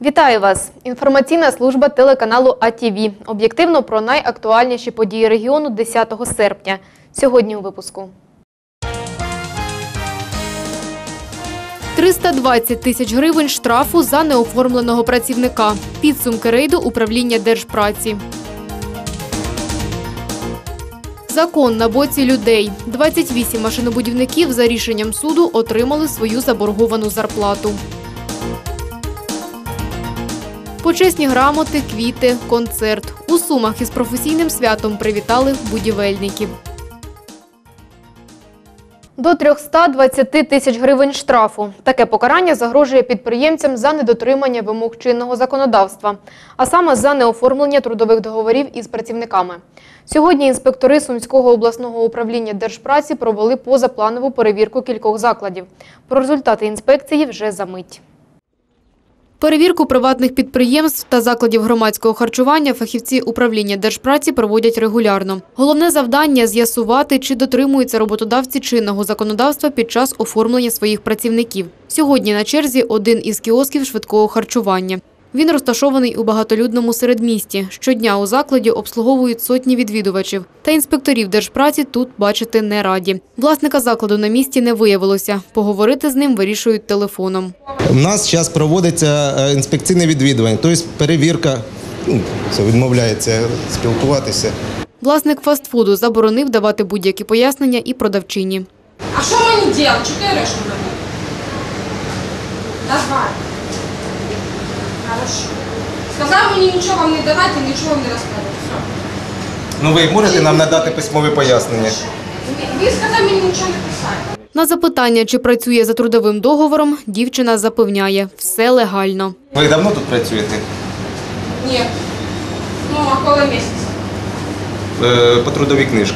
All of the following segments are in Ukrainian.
Вітаю вас! Інформаційна служба телеканалу АТВ. Об'єктивно про найактуальніші події регіону 10 серпня. Сьогодні у випуску. 320 тисяч гривень штрафу за неоформленого працівника. Підсумки рейду управління Держпраці. Закон на боці людей. 28 машинобудівників за рішенням суду отримали свою заборговану зарплату. Почесні грамоти, квіти, концерт. У Сумах із професійним святом привітали будівельників. До 320 тисяч гривень штрафу. Таке покарання загрожує підприємцям за недотримання вимог чинного законодавства, а саме за неоформлення трудових договорів із працівниками. Сьогодні інспектори Сумського обласного управління Держпраці провели позапланову перевірку кількох закладів. Про результати інспекції вже за мить. Перевірку приватних підприємств та закладів громадського харчування фахівці управління Держпраці проводять регулярно. Головне завдання – з'ясувати, чи дотримуються роботодавці чинного законодавства під час оформлення своїх працівників. Сьогодні на черзі один із кіосків швидкого харчування. Він розташований у багатолюдному середмісті. Щодня у закладі обслуговують сотні відвідувачів. Та інспекторів Держпраці тут бачити не раді. Власника закладу на місці не виявилося. Поговорити з ним вирішують телефоном. У нас зараз проводиться інспекційне відвідування, тобто перевірка, відмовляється спілкуватися. Власник фастфуду заборонив давати будь-які пояснення і продавчині. А що мені робити? Чотири що робити? Давай. Хорошо. Сказав мені нічого вам не давати, нічого вам не розказувати. Ну ви можете нам надати письмові пояснення? Він сказав мені нічого не писати. На запитання, чи працює за трудовим договором, дівчина запевняє – все легально. Ви давно тут працюєте? Ні. Ну, а коли місяць? По трудовій книжці.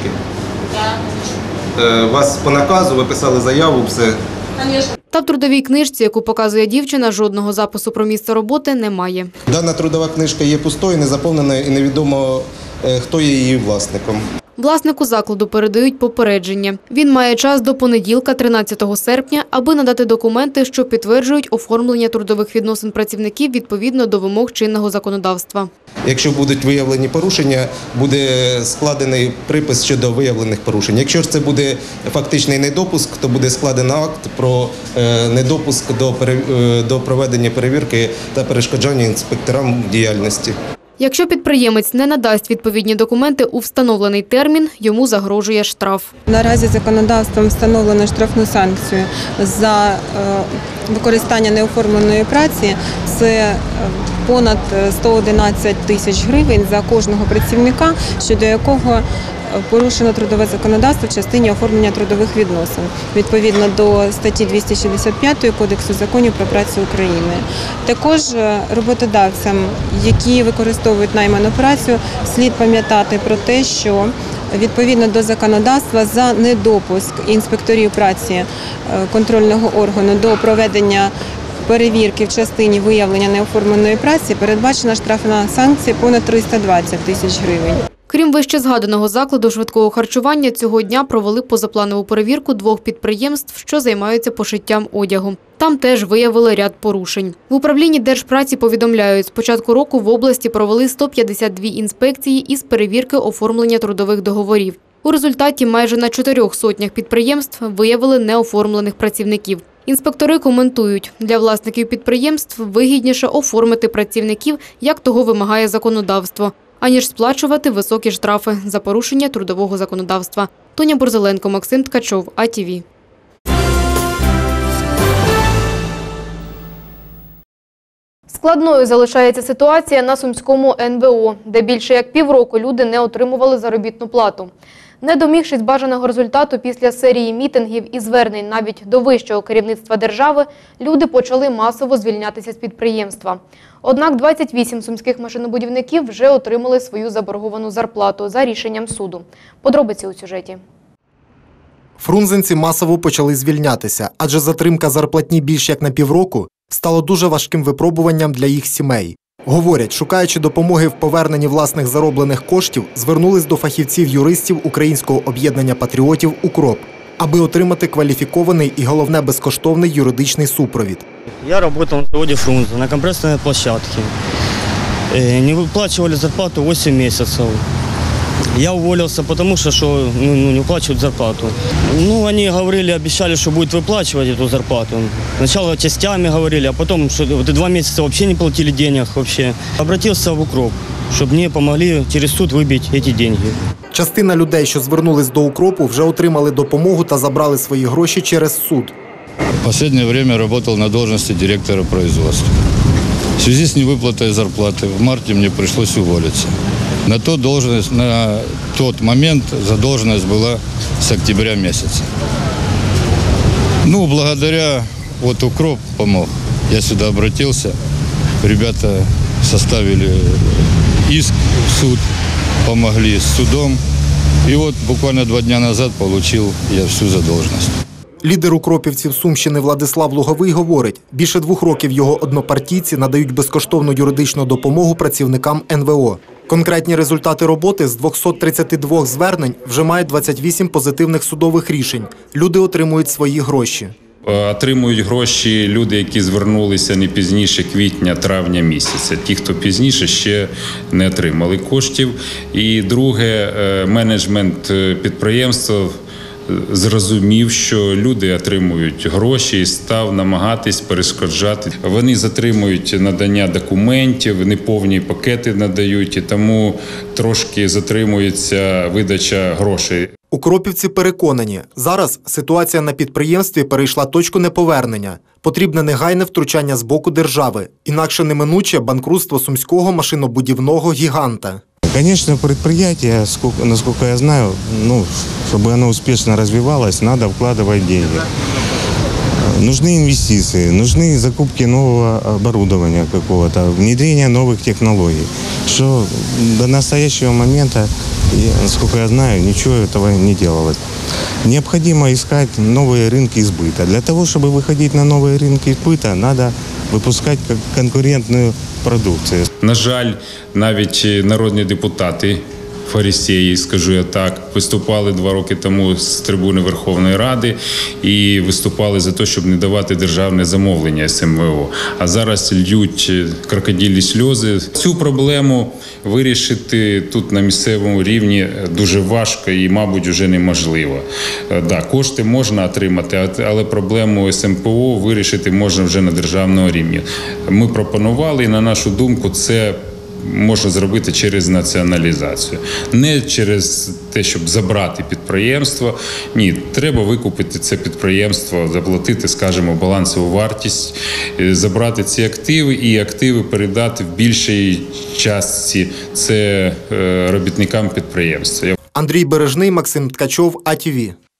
Так. Вас по наказу, ви писали заяву, все? Звісно. Та в трудовій книжці, яку показує дівчина, жодного запису про місце роботи немає. Дана трудова книжка є пустою, незаповненою і невідомо, хто є її власником. Власнику закладу передають попередження. Він має час до понеділка, 13 серпня, аби надати документи, що підтверджують оформлення трудових відносин працівників відповідно до вимог чинного законодавства. Якщо будуть виявлені порушення, буде складений припис щодо виявлених порушень. Якщо ж це буде фактичний недопуск, то буде складено акт про недопуск до проведення перевірки та перешкоджання інспекторам діяльності. Якщо підприємець не надасть відповідні документи у встановлений термін, йому загрожує штраф. Наразі законодавством встановлено штрафну санкцію за використання неоформленої праці. Це понад 111 тисяч гривень за кожного працівника, щодо якого порушено трудове законодавство в частині оформлення трудових відносин, відповідно до статті 265 Кодексу законів про працю України. Також роботодавцям, які використовують найману працю, слід пам'ятати про те, що відповідно до законодавства за недопуск інспекторів праці контрольного органу до проведення перевірки в частині виявлення неоформленої праці передбачена штрафна санкція понад 320 тисяч гривень. Крім вищезгаданого закладу швидкого харчування, цього дня провели позапланову перевірку двох підприємств, що займаються пошиттям одягу. Там теж виявили ряд порушень. В управлінні Держпраці повідомляють, з початку року в області провели 152 інспекції із перевірки оформлення трудових договорів. У результаті майже на 400 підприємств виявили неоформлених працівників. Інспектори коментують, для власників підприємств вигідніше оформити працівників, як того вимагає законодавство, аніж сплачувати високі штрафи за порушення трудового законодавства. Тоня Борзеленко, Максим Ткачов, АТВ. Складною залишається ситуація на Сумському НВО, де більше як півроку люди не отримували заробітну плату. Не домігшись бажаного результату після серії мітингів і звернень навіть до вищого керівництва держави, люди почали масово звільнятися з підприємства. Однак 28 сумських машинобудівників вже отримали свою заборговану зарплату за рішенням суду. Подробиці у сюжеті. Фрунзенці масово почали звільнятися, адже затримка зарплатні більш як на півроку стало дуже важким випробуванням для їх сімей. Говорять, шукаючи допомоги в поверненні власних зароблених коштів, звернулись до фахівців-юристів Українського об'єднання патріотів «УКРОП». аби отримати кваліфікований і, головне, безкоштовний юридичний супровід. Я работал на заводе «Фрунзе» на компрессорной площадке. Не выплачивали зарплату 8 месяцев. Я уволился, потому что не выплачивают зарплату. Они говорили, обещали, что будут выплачивать эту зарплату. Сначала частями говорили, а потом, что 2 месяца вообще не платили денег вообще. Обратился в УКРОП, чтобы мне помогли через суд выбить эти деньги. Частина людей, що звернулись до укропу, вже отримали допомогу та забрали свої гроші через суд. В последнее время работал на должности директора производства. В связи с невыплатой зарплаты в марте мне пришлось уволиться. На тот момент задолженность была с октября месяца. Благодаря УКРОП помог. Я сюда обратился, ребята составили иск в суд, помогли с судом. И буквально 2 дня назад получил я всю задолженность. Лідер укропівців Сумщини Владислав Луговий говорить, більше 2 років його однопартійці надають безкоштовну юридичну допомогу працівникам НВО. Конкретні результати роботи з 232 звернень вже мають 28 позитивних судових рішень. Люди отримують свої гроші. Отримують гроші люди, які звернулися не пізніше квітня-травня місяця. Ті, хто пізніше, ще не отримали коштів. І друге, менеджмент підприємства зрозумів, що люди отримують гроші і став намагатись перешкоджати. Вони затримують надання документів, неповні пакети надають, і тому трошки затримується видача грошей. Укропівці переконані, зараз ситуація на підприємстві перейшла точку неповернення. Потрібне негайне втручання з боку держави, інакше неминуче банкрутство сумського машинобудівного гіганта. Конечно, предприятие, насколько я знаю, чтобы оно успешно развивалось, надо вкладывать деньги. Нужны инвестиции, нужны закупки нового оборудования какого-то, внедрение новых технологий. Что до настоящего момента, насколько я знаю, ничего этого не делалось. Необходимо искать новые рынки сбыта. Для того, чтобы выходить на новые рынки сбыта, надо випускати конкурентну продукцію. На жаль, навіть народні депутати, фарисеї, скажу я так, виступали 2 роки тому з трибуни Верховної Ради і виступали за те, щоб не давати державне замовлення СМВО. А зараз льють крокодилі сльози. Цю проблему вирішити тут на місцевому рівні дуже важко і, мабуть, вже неможливо. Да, кошти можна отримати, але проблему СМПО вирішити можна вже на державному рівні. Ми пропонували, і на нашу думку, це можна зробити через націоналізацію. Не через те, щоб забрати підприємство. Ні, треба викупити це підприємство, заплатити, скажімо, балансову вартість, забрати ці активи і активи передати в більшій частці це робітникам підприємства. Андрій Бережний, Максим Ткачов, АТВ.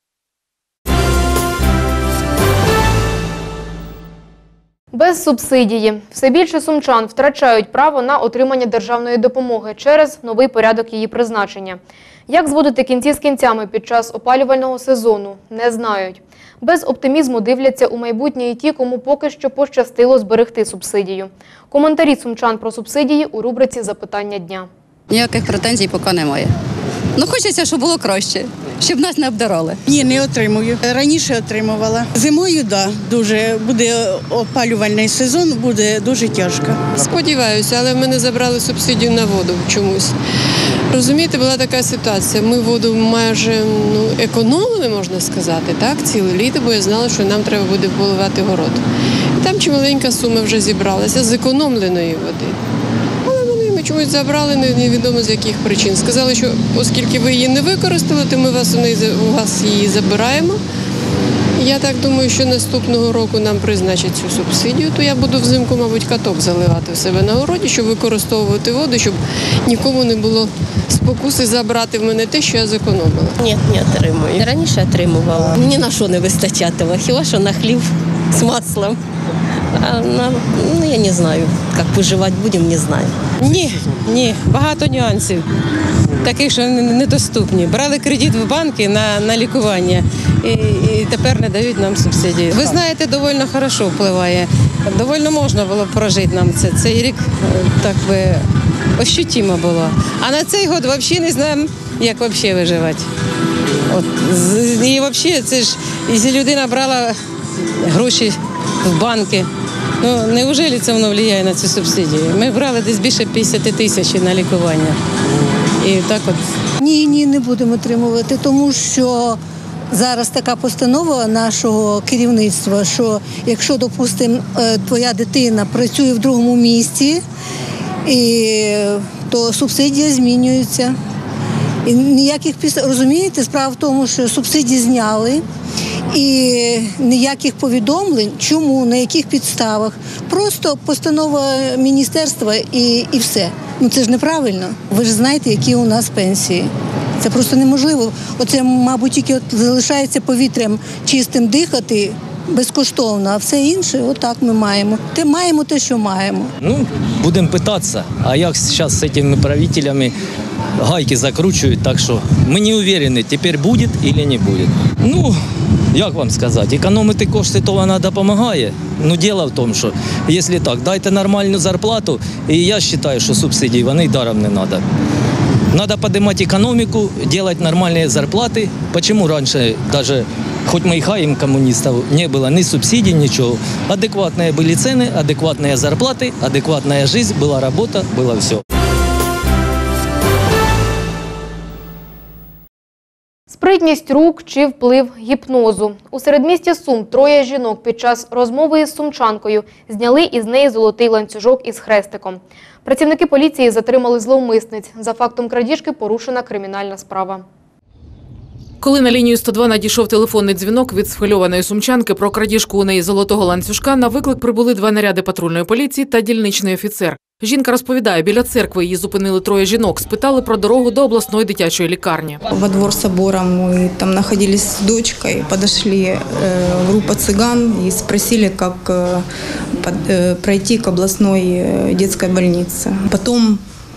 Без субсидії. Все більше сумчан втрачають право на отримання державної допомоги через новий порядок її призначення. Як зводити кінці з кінцями під час опалювального сезону, не знають. Без оптимізму дивляться у майбутнє і ті, кому поки що пощастило зберегти субсидію. Коментарі сумчан про субсидії у рубриці «Запитання дня». Ніяких претензій поки немає. Хочеться, щоб було краще, щоб нас не обдирали. Ні, не отримую. Раніше отримувала. Зимою, так, дуже. Буде опалювальний сезон, буде дуже тяжко. Сподіваюся, але в мене забрали субсидію на воду чомусь. Розумієте, була така ситуація. Ми воду майже економили, можна сказати, так, ціле літо, бо я знала, що нам треба буде поливати город. І там чималенька сума вже зібралася з зекономленої води. Чомусь забрали, невідомо з яких причин. Сказали, що оскільки ви її не використали, то ми у вас її забираємо. Я так думаю, що наступного року нам призначать цю субсидію, то я буду взимку, мабуть, каток заливати в себе на городі, щоб використовувати воду, щоб нікому не було спокуси забрати в мене те, що я зекономила. Ні, не отримую. Раніше отримувала. Ні на що не вистачатиме, хіба що на хліб з маслом. Я не знаю, як виживати будемо, не знаю. Ні, багато нюансів, таких, що недоступні. Брали кредит в банки на лікування і тепер не дають нам субсидії. Ви знаєте, доволі хорошо впливає, доволі можна було прожити нам це. Цей рік так би ощутимо було. А на цей год взагалі не знаємо, як взагалі виживати. От, і взагалі, це ж, якщо людина брала гроші в банки, ну, неужели це воно впливає на цю субсидію? Ми брали десь більше 50 тисяч на лікування. І так от. Ні, не будемо отримувати, тому що зараз така постанова нашого керівництва, що якщо, допустимо, твоя дитина працює в другому місті, то субсидія змінюється. І ніяких розумієте, справа в тому, що субсидії зняли і ніяких повідомлень, чому, на яких підставах. Просто постанова міністерства і все. Ну це ж неправильно. Ви ж знаєте, які у нас пенсії. Це просто неможливо. Оце, мабуть, тільки залишається повітрям чистим дихати безкоштовно, а все інше отак ми маємо. Маємо те, що маємо. Ну, будемо питатися, а як зараз з цими правителями гайки закручують, так що ми не уверені, тепер буде чи не буде. Ну, як вам сказати, економити кошти, то вона допомагає. Ну, діло в тому, що, якщо так, дайте нормальну зарплату, і я вважаю, що субсидії вони даром не треба. Надо поднимать экономику, делать нормальные зарплаты. Почему раньше даже, хоть мы и хаим коммунистов, не было ни субсидий, ничего. Адекватные были цены, адекватные зарплаты, адекватная жизнь, была работа, было все. Спритність рук чи вплив гіпнозу. У середмісті Сум троє жінок під час розмови із сумчанкою зняли із неї золотий ланцюжок із хрестиком. Працівники поліції затримали зловмисниць. За фактом крадіжки порушена кримінальна справа. Коли на лінію 102 надійшов телефонний дзвінок від схвильованої сумчанки про крадіжку у неї золотого ланцюжка, на виклик прибули 2 наряди патрульної поліції та дільничний офіцер. Жінка розповідає, біля церкви її зупинили троє жінок, спитали про дорогу до обласної дитячої лікарні. Во двор собора мы там находились с дочкой, подошли группа цыган и спросили, как пройти к областной детской больнице. Потом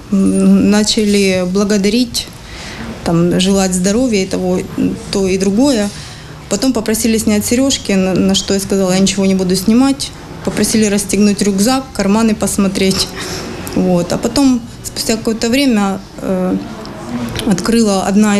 начали благодарить, там, желать здоровья и того, то и другое. Потом попросили снять сережки, на что я сказала, я ничего не буду снимать. Попросили расстегнуть рюкзак, карманы посмотреть. Вот. А потом, спустя какое-то время, открыла одна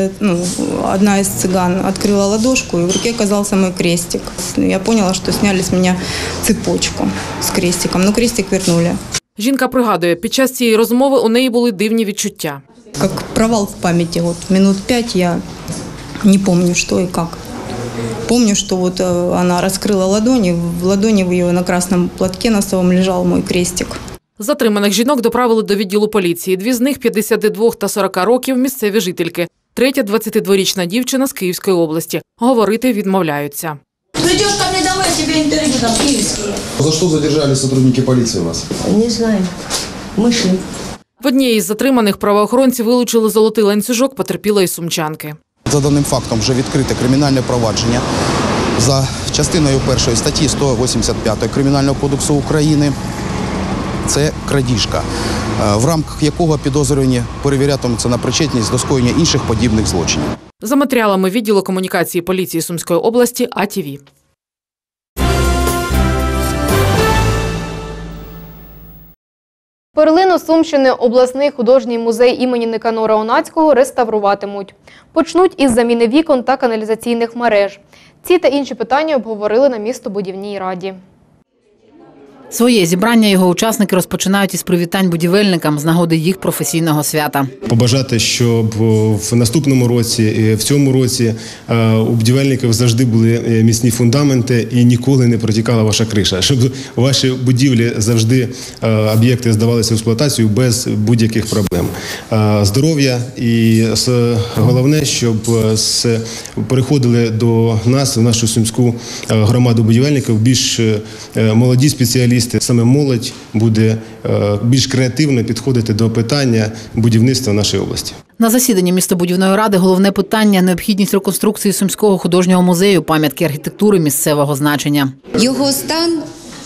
из цыган, открыла ладошку, и в руке оказался мой крестик. Я поняла, что сняли с меня цепочку с крестиком, но крестик вернули. Жінка пригадує, під час цієї розмови у неї були дивні відчуття. Как провал в памяти. Вот, минут 5 я не помню, что и как. Помню, что вот она раскрыла ладони, в ладони в ее на красном платке носовом лежал мой крестик. Затриманих жінок доправили до відділу поліції. 2 з них 52 та 40 років місцеві жительки. Третя 22-річна дівчина з Київської області. Говорити відмовляються. Придешь ко мне домой, я тебе интервью дам киевские. За что задержали сотрудники полиции вас? Не знаю. Мы шли. В одній із затриманих правоохоронці вилучили золотий ланцюжок потерпілої сумчанки. За даним фактом вже відкрите кримінальне провадження за частиною 1 статті 185 Кримінального кодексу України. Це крадіжка, в рамках якого підозрювані перевірятимуться на причетність до скоєння інших подібних злочинів. За матеріалами відділу комунікації поліції Сумської області АТВ. Перлину Сумщини обласний художній музей імені Никанора Онацького реставруватимуть. Почнуть із заміни вікон та каналізаційних мереж. Ці та інші питання обговорили на містобудівній раді. Своє зібрання його учасники розпочинають із привітань будівельникам з нагоди їх професійного свята. Побажати, щоб в наступному році, в цьому році у будівельників завжди були міцні фундаменти і ніколи не протікала ваша криша. Щоб ваші будівлі завжди, об'єкти здавалися в експлуатацію без будь-яких проблем. Здоров'я і головне, щоб переходили до нас, в нашу сумську громаду будівельників, більш молоді спеціалісти. Саме молодь буде більш креативно підходити до питання будівництва нашої області. На засіданні містобудівної ради головне питання – необхідність реконструкції Сумського художнього музею, пам'ятки архітектури місцевого значення. Його стан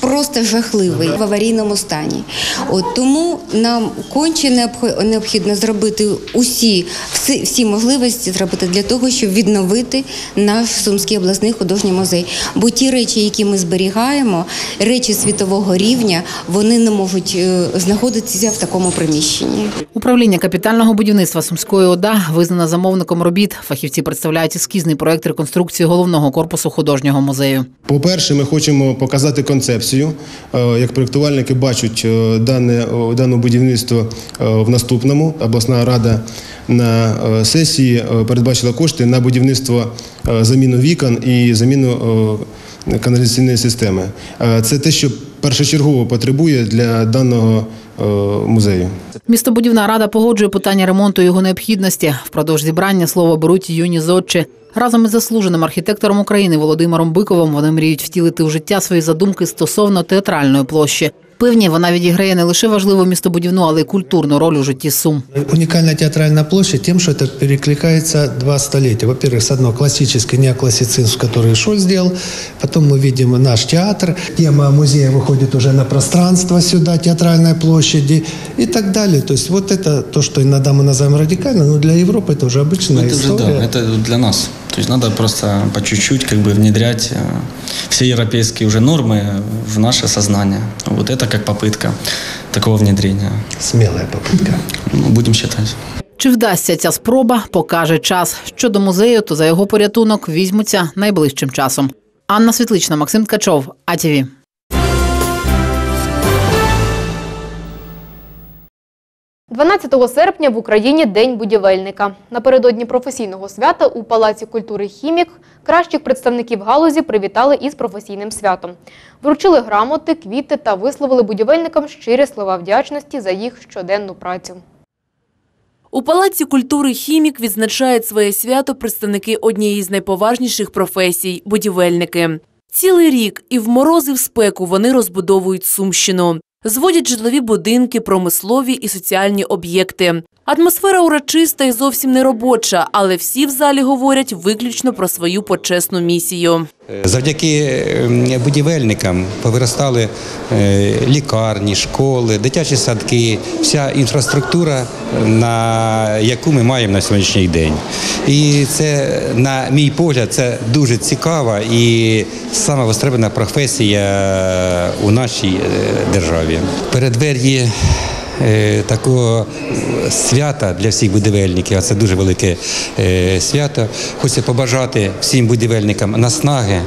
просто жахливий, в аварійному стані. Тому нам конче необхідно зробити всі можливості зробити для того, щоб відновити наш Сумський обласний художній музей. Бо ті речі, які ми зберігаємо, речі світового рівня, вони не можуть знаходитися в такому приміщенні. Управління капітального будівництва Сумської ОДА визнано замовником робіт. Фахівці представляють ескізний проект реконструкції головного корпусу художнього музею. По-перше, ми хочемо показати концепцію, як проєктувальники бачать дане будівництво в наступному. Обласна рада на сесії передбачила кошти на будівництво заміну вікон і заміну каналізаційної системи. Це те, що першочергово потребує для даного музею. Містобудівна рада погоджує питання ремонту і його необхідності. Впродовж зібрання слово беруть юні зодчі. Разом із заслуженим архітектором України Володимиром Биковим вони мріють втілити в життя свої задумки стосовно театральної площі. Певні, вона відіграє не лише важливу містобудівну, але й культурну роль у житті Сум. Уникальна театральна площадь тем, что это перекликается два столетия. Во-первых, с одного классический неоклассицизм, который Шоль сделал. Потом мы видим наш театр. Тема музея выходит уже на пространство сюда, театральной площади и так далее. То есть вот это то, что иногда мы называем радикально, но для Европы это уже обычная история. Да, это для нас. То есть надо просто по чуть-чуть внедрять все европейские уже нормы в наше сознание. Вот это как попытка такого внедрения. Смелая попытка. Будем считать. Чи вдасться ця спроба, покаже час. Щодо музею, то за його порятунок візьмуться найближчим часом. Анна Світлична, Максим Ткачов, АТВ. 12 серпня в Україні День будівельника. Напередодні професійного свята у Палаці культури «Хімік» кращих представників галузі привітали із професійним святом. Вручили грамоти, квіти та висловили будівельникам щирі слова вдячності за їх щоденну працю. У Палаці культури «Хімік» відзначають своє свято представники однієї з найповажніших професій – будівельники. Цілий рік і в мороз, і в спеку вони розбудовують Сумщину. Зводять житлові будинки, промислові і соціальні об'єкти. Атмосфера урочиста і зовсім не робоча, але всі в залі говорять виключно про свою почесну місію. Завдяки будівельникам повиростали лікарні, школи, дитячі садки, вся інфраструктура, на яку ми маємо на сьогоднішній день. І це, на мій погляд, це дуже цікава і сама востребована професія у нашій державі. Передвер'ї такого свята для всіх будівельників, а це дуже велике свято. Хочеться побажати всім будівельникам наснаги,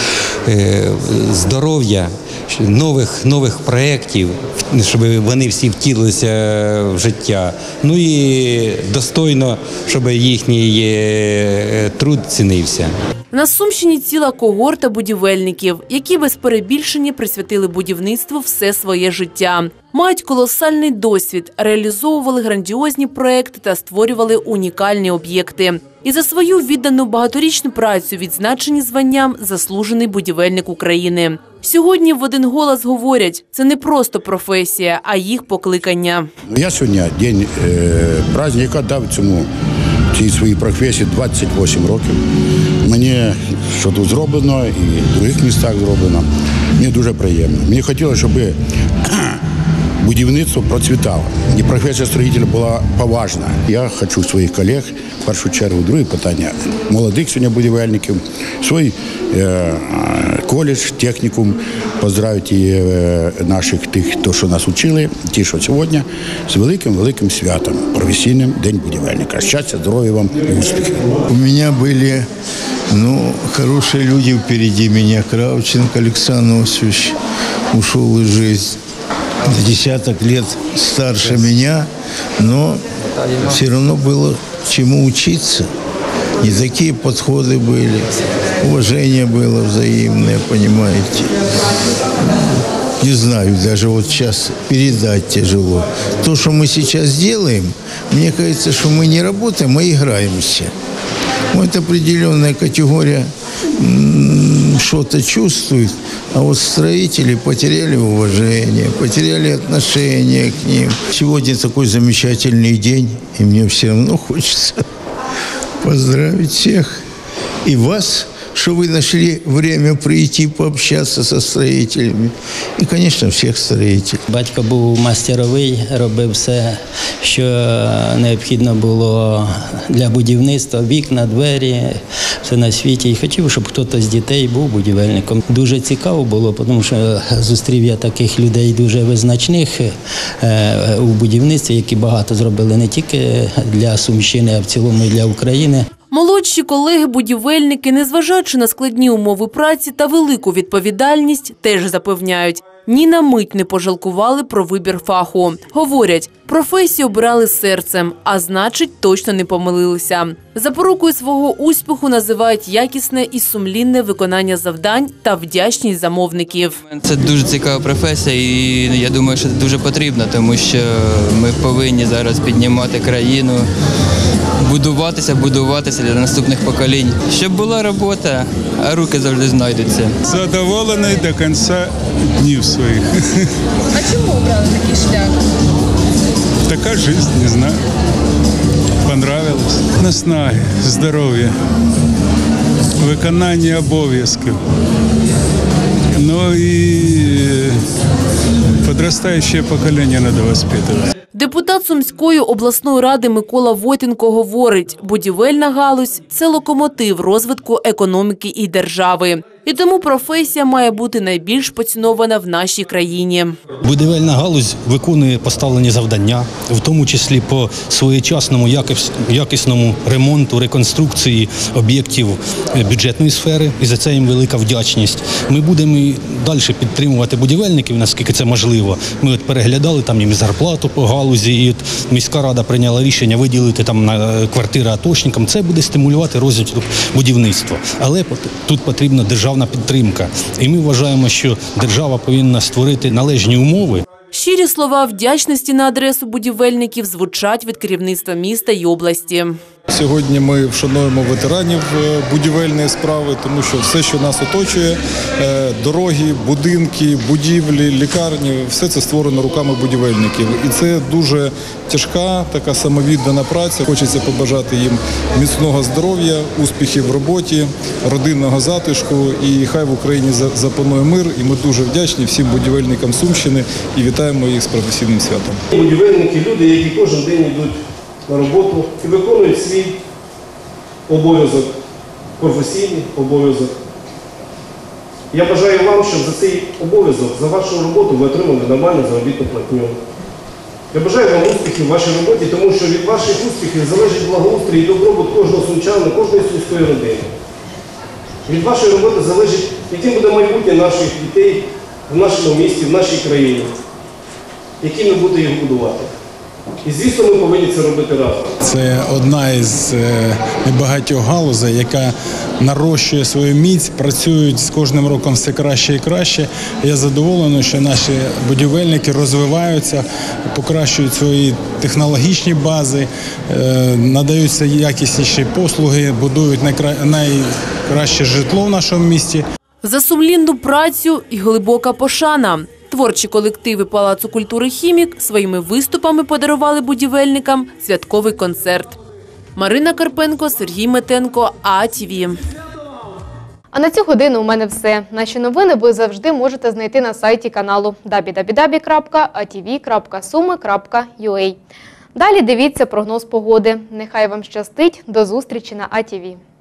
здоров'я, нових проєктів, щоб вони всі втілилися в життя. Ну і достойно, щоб їхній труд цінився. На Сумщині ціла когорта будівельників, які без перебільшення присвятили будівництву все своє життя. Мають колосальний досвід, реалізовували грандіозні проекти та створювали унікальні об'єкти. І за свою віддану багаторічну працю відзначені званням «Заслужений будівельник України». Сьогодні в один голос говорять, це не просто професія, а їх покликання. Я сьогодні день праздника дав цій своїй професії 28 років. Мені що тут зроблено і в інших містах зроблено. Мені дуже приємно. Мені хотілося, щоб будівництво процвітало. І професія строїтеля була поважна. Я хочу своїх колег, в першу чергу, друге питання, молодих сьогодні будівельників, свій коледж, технікум, поздравити наших тих, хто що нас учили, ті, що сьогодні, з великим святом, професійним День будівельника. Щастя, здоров'я вам і успіхів. У мене були хороші люди впереді мене. Кравченко Олександр Осипович ушел из жизни. На десяток лет старше меня, но все равно было чему учиться. Не такие подходы были, уважение было взаимное, понимаете. Не знаю, даже вот сейчас передать тяжело. То, что мы сейчас делаем, мне кажется, что мы не работаем, а играемся. Вот определенная категория что-то чувствует, а вот строители потеряли уважение, потеряли отношение к ним. Сегодня такой замечательный день, и мне все равно хочется поздравить всех и вас что вы нашли время прийти пообщаться со строителями. И, конечно, всех строителей. Батько був мастеровий, робив все, що необхідно було для будівництва, вікна, двері, все на світі. І хотів, щоб хтось з дітей був будівельником. Дуже цікаво було, тому що зустрів я таких людей дуже визначних у будівництві, які багато зробили не тільки для Сумщини, а в цілому і для України. Молодші колеги-будівельники, незважаючи на складні умови праці та велику відповідальність, теж запевняють, ні на мить не пожалкували про вибір фаху. Говорять, професію обирали серцем, а значить, точно не помилилися. Запорукою свого успіху називають якісне і сумлінне виконання завдань та вдячність замовників. Це дуже цікава професія і я думаю, що це дуже потрібно, тому що ми повинні зараз піднімати країну, будуватися для наступних поколінь. Щоб була робота, а руки завжди знайдуться. Задоволений до кінця днів своїх. А чому обрали такий шлях? Така життя, не знаю. Понравилось. Наснаги, здоров'я, виконання обов'язків. Ну і підростаюче покоління треба воспитувати. Депутат Сумської обласної ради Микола Войтенко говорить, будівельна галузь – це локомотив розвитку економіки і держави. І тому професія має бути найбільш поцінована в нашій країні. Будівельна галузь виконує поставлені завдання, в тому числі по своєчасному якісному ремонту, реконструкції об'єктів бюджетної сфери, і за це їм велика вдячність. Ми будемо і далі підтримувати будівельників, наскільки це можливо. Ми переглядали там їм зарплату по галузі, і от міська рада прийняла рішення виділити там на квартири атошникам. Це буде стимулювати розвиток будівництва. Але тут потрібна державна підтримка. І ми вважаємо, що держава повинна створити належні умови. Щирі слова вдячності на адресу будівельників звучать від керівництва міста й області. Сьогодні ми вшануємо ветеранів будівельної справи, тому що все, що нас оточує, дороги, будинки, будівлі, лікарні, все це створено руками будівельників. І це дуже тяжка, така самовіддана праця. Хочеться побажати їм міцного здоров'я, успіхів в роботі, родинного затишку. І хай в Україні запанує мир. І ми дуже вдячні всім будівельникам Сумщини і вітаємо їх з професійним святом. Будівельники – люди, які кожен день йдуть на роботу і виконують свій обов'язок, професійний обов'язок. Я бажаю вам, щоб за цей обов'язок, за вашу роботу ви отримали нормальну заробітну платню. Я бажаю вам успіхів в вашій роботі, тому що від ваших успіхів залежить благоустрій і добробут кожного сумчанина, кожної сумської родини. Від вашої роботи залежить, яким буде майбутнє наших дітей в нашому місті, в нашій країні, які ми будемо їх будувати. І, звісно, ми повинні це робити разом. Це одна із небагатьох галузей, яка нарощує свою міць, працюють з кожним роком все краще і краще. Я задоволений, що наші будівельники розвиваються, покращують свої технологічні бази, надаються якісніші послуги, будують найкраще житло в нашому місті. За сумлінну працю і глибока пошана. Творчі колективи Палацу культури «Хімік» своїми виступами подарували будівельникам святковий концерт. Марина Карпенко, Сергій Метенко, АТВ. А на цю годину у мене все. Наші новини ви завжди можете знайти на сайті каналу www.atv.sumy.ua. Далі дивіться прогноз погоди. Нехай вам щастить. До зустрічі на АТВ.